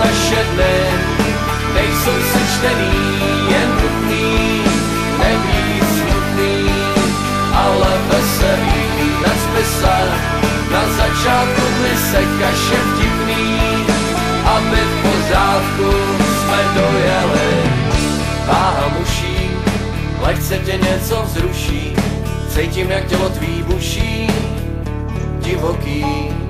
naše dny nejsou sečtený, jen nutný, nebýt smutný, ale veselý. Nacpe se, na začátku dny se kaše vtipný, aby v pořádku jsme dojeli. Váha muší, lehce tě něco vzruší, cítím, jak tělo tvý buší, divoký.